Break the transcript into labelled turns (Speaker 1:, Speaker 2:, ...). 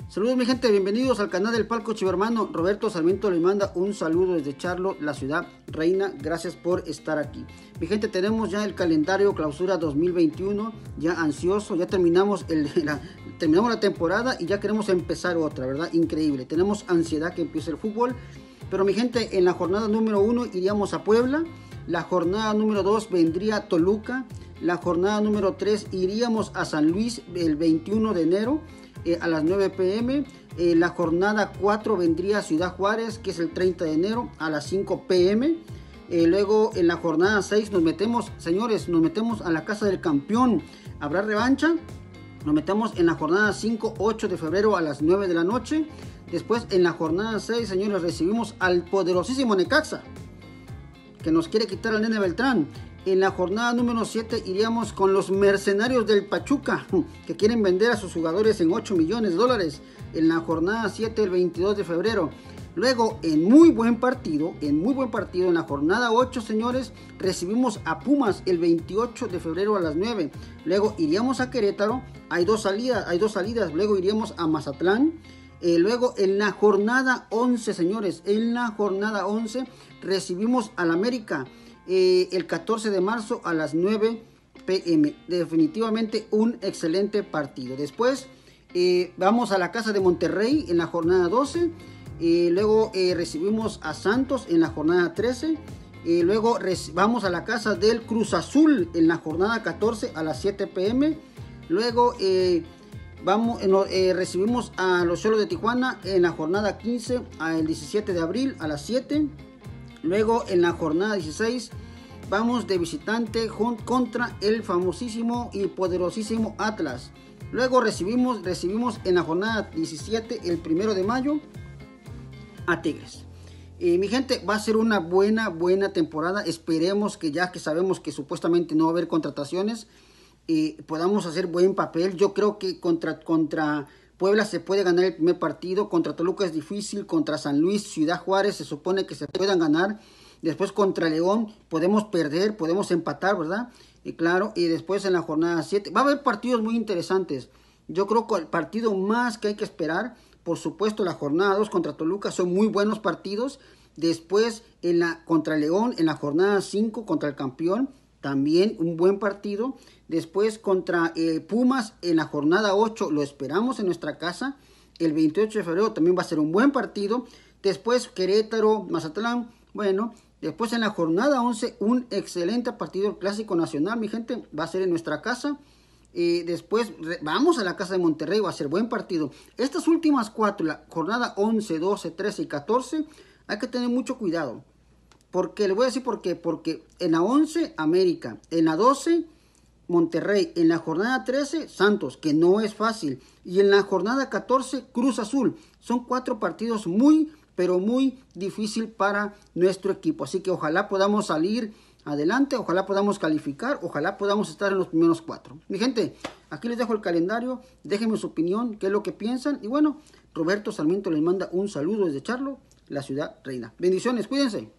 Speaker 1: Saludos mi gente, bienvenidos al canal del Palco Chivermano. Roberto Sarmiento les manda un saludo desde Charlotte, la ciudad reina. Gracias por estar aquí. Mi gente, tenemos ya el calendario clausura 2021, ya ansioso, ya terminamos la temporada y ya queremos empezar otra, ¿verdad? Increíble, tenemos ansiedad que empiece el fútbol. Pero mi gente, en la jornada número 1 iríamos a Puebla, la jornada número 2 vendría Toluca, la jornada número 3 iríamos a San Luis el 21 de enero. A las 9 p.m. La jornada 4 vendría a Ciudad Juárez, que es el 30 de enero, a las 5 p.m. Luego en la jornada 6 nos metemos, señores, nos metemos a la Casa del Campeón. ¿Habrá revancha? Nos metemos en la jornada 5, 8 de febrero a las 9 de la noche. Después en la jornada 6, señores, recibimos al poderosísimo Necaxa, que nos quiere quitar al Nene Beltrán. En la jornada número 7 iríamos con los mercenarios del Pachuca, que quieren vender a sus jugadores en 8 millones de dólares. En la jornada 7, el 22 de febrero. Luego, en muy buen partido, en la jornada 8, señores, recibimos a Pumas el 28 de febrero a las 9. Luego iríamos a Querétaro, hay dos salidas. Luego iríamos a Mazatlán. Luego en la jornada 11, señores, recibimos al América. El 14 de marzo a las 9 p.m. Definitivamente un excelente partido. Después vamos a la Casa de Monterrey en la jornada 12. Luego recibimos a Santos en la jornada 13. Luego vamos a la Casa del Cruz Azul en la jornada 14 a las 7 p.m. Luego recibimos a los Xolos de Tijuana en la jornada 15 el 17 de abril a las 7. Luego en la jornada 16 vamos de visitante contra el famosísimo y poderosísimo Atlas. Luego recibimos en la jornada 17 el 1 de mayo a Tigres. Mi gente, va a ser una buena temporada. Esperemos que, ya que sabemos que supuestamente no va a haber contrataciones, podamos hacer buen papel. Yo creo que contra Puebla se puede ganar el primer partido, contra Toluca es difícil, contra San Luis, Ciudad Juárez se supone que se puedan ganar, después contra León podemos perder, podemos empatar, ¿verdad? Y claro, y después en la jornada 7 va a haber partidos muy interesantes. Yo creo que el partido más que hay que esperar, por supuesto la jornada 2 contra Toluca, son muy buenos partidos. Después contra León en la jornada 5 contra el campeón, también un buen partido. Después contra Pumas en la jornada 8, lo esperamos en nuestra casa. El 28 de febrero también va a ser un buen partido. Después Querétaro, Mazatlán. Bueno, después en la jornada 11, un excelente partido, el Clásico Nacional, mi gente, va a ser en nuestra casa. Después vamos a la Casa de Monterrey, va a ser buen partido. Estas últimas 4, la jornada 11, 12, 13 y 14, hay que tener mucho cuidado. Porque le voy a decir por qué. Porque en la 11, América. En la 12, Monterrey. En la jornada 13, Santos, que no es fácil. Y en la jornada 14, Cruz Azul. Son 4 partidos muy, pero muy difícil para nuestro equipo. Así que ojalá podamos salir adelante. Ojalá podamos calificar. Ojalá podamos estar en los primeros 4. Mi gente, aquí les dejo el calendario. Déjenme su opinión, qué es lo que piensan. Y bueno, Roberto Sarmiento les manda un saludo desde Charlotte, la ciudad reina. Bendiciones, cuídense.